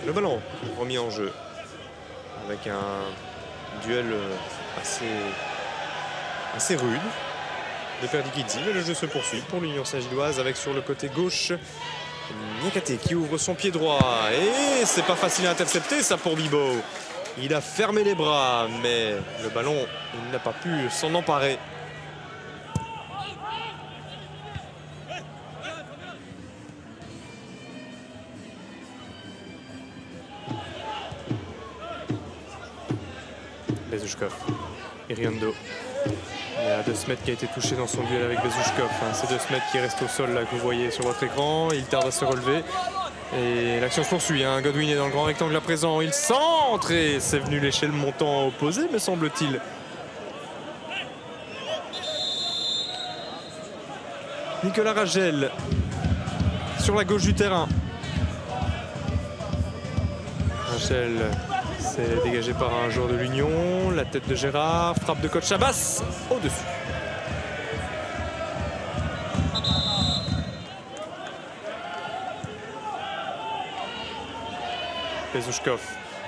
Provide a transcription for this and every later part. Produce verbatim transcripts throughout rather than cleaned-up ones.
Le ballon remis en jeu avec un duel assez, assez rude de Perdikidze. Mais le jeu se poursuit pour l'Union Saint-Gilloise avec sur le côté gauche Niakhaté qui ouvre son pied droit. Et c'est pas facile à intercepter ça pour Bibo. Il a fermé les bras, mais le ballon, il n'a pas pu s'en emparer. Bezouchkov, Iriondo. Il y a De Smet qui a été touché dans son duel avec Bezouchkov. C'est De Smet qui reste au sol là que vous voyez sur votre écran. Il tarde à se relever. Et l'action se poursuit. Hein. Godwin est dans le grand rectangle à présent. Il centre et c'est venu lécher le montant opposé, me semble-t-il. Nicolas Ragel sur la gauche du terrain. Ragel s'est dégagé par un joueur de l'Union. La tête de Gérard. Frappe de coach Chabas au-dessus. Bezouchkov.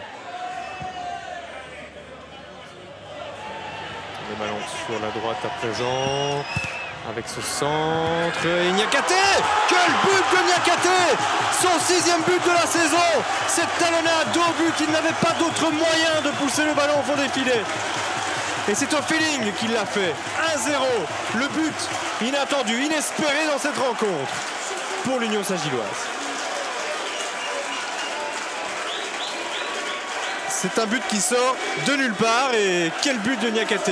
Le ballon sur la droite à présent. Avec ce centre. Et Niakhaté! Quel but de Niakhaté! Son sixième but de la saison! Cette talonnade au but, il n'avait pas d'autre moyen de pousser le ballon au fond des filets. Et c'est au feeling qu'il l'a fait. un zéro. Le but inattendu, inespéré dans cette rencontre pour l'Union Saint-Gilloise. C'est un but qui sort de nulle part et quel but de Niakhaté.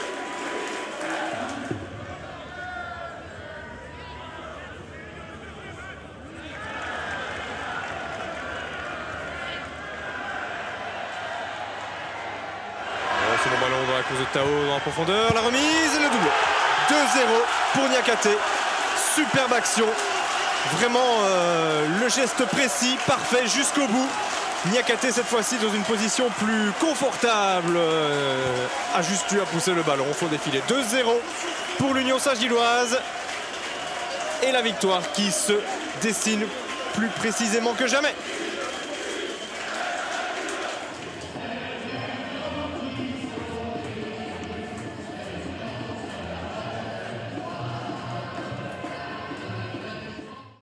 C'est le ballon dans la course de Tao dans la profondeur, la remise et le double. deux zéro pour Niakhaté. Superbe action. Vraiment euh, le geste précis, parfait jusqu'au bout. Niakhaté cette fois-ci dans une position plus confortable, euh, a juste eu à pousser le ballon au fond des filets. deux zéro pour l'Union Saint-Gilloise et la victoire qui se dessine plus précisément que jamais.